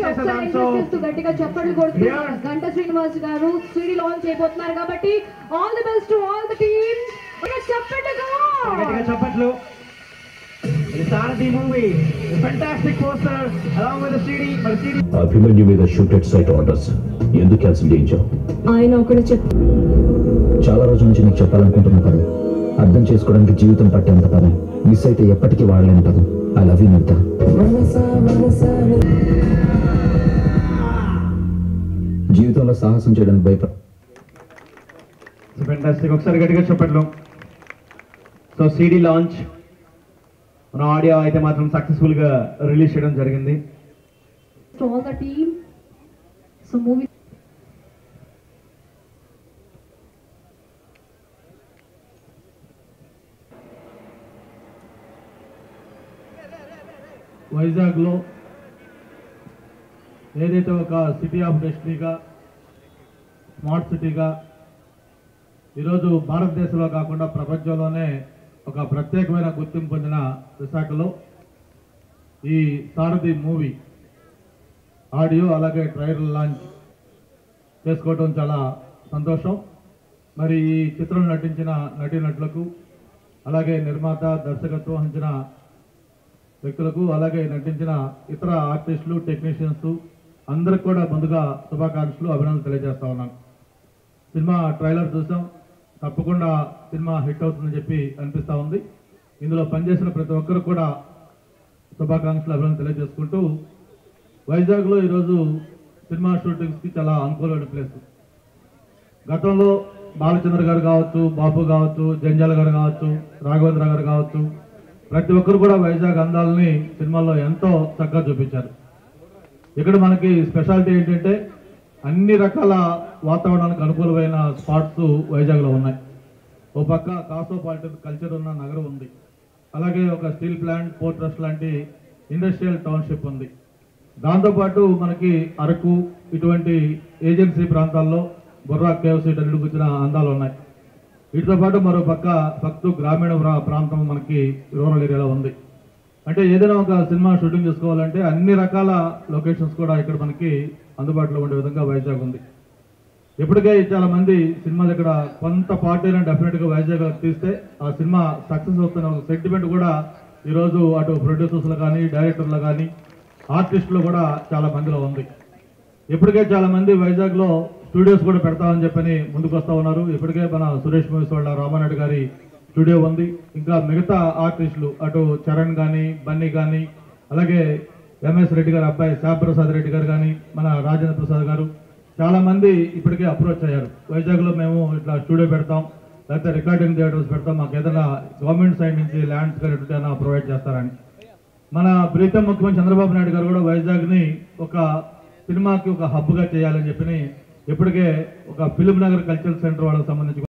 గట్టిగా చెప్పండి కొడుతూ గంట శ్రీనివాస్ గారు సిడి లాంచ్ అయిపోతున్నారు కాబట్టి all the best to all the teams. చెప్పట్లు అభిమన్యు మీద షూటెడ్ సైట్ ఆర్డర్స్ ఎందుకు క్యాన్సిల్ చేయించావు? ఆయన ఒకటి చాలా రోజుల నుంచి నీకు చెప్పాలనుకుంటున్న పదం, అర్థం చేసుకోవడానికి జీవితం పట్టేంత పదం, మిస్ అయితే ఎప్పటికీ వాడలేని పదం. I love you Nitha. జీవితంలో సాహసం చేయడానికి భయపడ. ఒకసారి గట్టిగా చెప్పట్లు. సో సిడి లాంచ్ మన ఆడియో అయితే మాత్రం సక్సెస్ఫుల్ గా రిలీజ్ చేయడం జరిగింది. To all the team, so movie. Vizag లో ఏదైతే ఒక సిటీ ఆఫ్ డెస్టినీగా, స్మార్ట్ సిటీగా ఈరోజు భారతదేశంలో కాకుండా ప్రపంచంలోనే ఒక ప్రత్యేకమైన గుర్తింపు పొందిన విశాఖలో ఈ సారథి మూవీ ఆడియో అలాగే ట్రైలర్ లాంచ్ చేసుకోవడం చాలా సంతోషం. మరి ఈ చిత్రంలో నటించిన నటీనటులకు, అలాగే నిర్మాత, దర్శకత్వం వహించిన వ్యక్తులకు, అలాగే నటించిన ఇతర ఆర్టిస్టులు, టెక్నీషియన్స్ అందరికి కూడా ముందుగా శుభాకాంక్షలు, అభినందనలు తెలియజేస్తా ఉన్నాను. సినిమా ట్రైలర్ చూసాం, తప్పకుండా సినిమా హిట్ అవుతుందని చెప్పి అనిపిస్తూ ఉంది. ఇందులో పనిచేసిన ప్రతి ఒక్కరు కూడా శుభాకాంక్షలు, అభినందనలు తెలియజేసుకుంటూ, వైజాగ్లో ఈరోజు సినిమా షూటింగ్స్కి చాలా అనుకూలమైన ప్లేస్. గతంలో బాలచంద్ర గారు కావచ్చు, బాబు కావచ్చు, జంజాల గారు కావచ్చు, రాఘవేంద్ర గారు కావచ్చు, ప్రతి ఒక్కరు కూడా వైజాగ్ అందాలని సినిమాల్లో ఎంతో చక్కగా చూపించారు. ఇక్కడ మనకి స్పెషాలిటీ ఏంటంటే అన్ని రకాల వాతావరణానికి అనుకూలమైన స్పాట్స్ వైజాగ్లో ఉన్నాయి. ఓ పక్క కాసోపాలిటన్ కల్చర్ ఉన్న నగరం ఉంది, అలాగే ఒక స్టీల్ ప్లాంట్, పోర్ట్ ట్రస్ట్ లాంటి ఇండస్ట్రియల్ టౌన్షిప్ ఉంది. దాంతోపాటు మనకి అరకు ఇటువంటి ఏజెన్సీ ప్రాంతాల్లో బొర్రా కేవ్స్ ఇటన్నిటికి వచ్చిన అందాలు ఉన్నాయి. వీటితో పాటు మరో పక్క గ్రామీణ ప్రాంతం మనకి రూరల్ ఏరియాలో ఉంది. అంటే ఏదైనా ఒక సినిమా షూటింగ్ చేసుకోవాలంటే అన్ని రకాల లొకేషన్స్ కూడా ఇక్కడ మనకి అందుబాటులో ఉండే విధంగా వైజాగ్ ఉంది. ఇప్పటికే చాలా మంది సినిమాలు ఇక్కడ కొంత పార్టీని డెఫినెట్గా వైజాగ్ తీస్తే ఆ సినిమా సక్సెస్ అవుతున్న ఒక సెంటిమెంట్ కూడా ఈరోజు అటు ప్రొడ్యూసర్స్లో కానీ, డైరెక్టర్లు కానీ, ఆర్టిస్టులు కూడా చాలా మందిలో ఉంది. ఇప్పటికే చాలా మంది వైజాగ్లో స్టూడియోస్ కూడా పెడతామని చెప్పని ముందుకు వస్తూ ఉన్నారు. ఇప్పటికే మన సురేష్ మూవీస్ వాళ్ళ రామానాయుడు గారి స్టూడియో ఉంది. ఇంకా మిగతా ఆర్టిస్టులు అటు చరణ్ కానీ, బన్నీ కానీ, అలాగే ఎంఎస్ రెడ్డి గారి అబ్బాయి శ్యామప్రసాద్ రెడ్డి గారు కానీ, మన రాజేంద్ర ప్రసాద్ గారు చాలా మంది ఇప్పటికే అప్రోచ్ అయ్యారు. వైజాగ్లో మేము ఇట్లా స్టూడియో పెడతాం, లేకపోతే రికార్డింగ్ థియేటర్స్ పెడతాం, మాకు ఏదైనా గవర్నమెంట్ సైడ్ నుంచి ల్యాండ్స్ కానీ ఏదైనా ప్రొవైడ్ చేస్తారని. మన ప్రీతం ముఖ్యమంత్రి చంద్రబాబు నాయుడు గారు కూడా వైజాగ్ని ఒక సినిమాకి ఒక హబ్గా చేయాలని చెప్పి ఇప్పటికే ఒక ఫిల్మ్ నగర్ కల్చరల్ సెంటర్ వాళ్ళకి సంబంధించి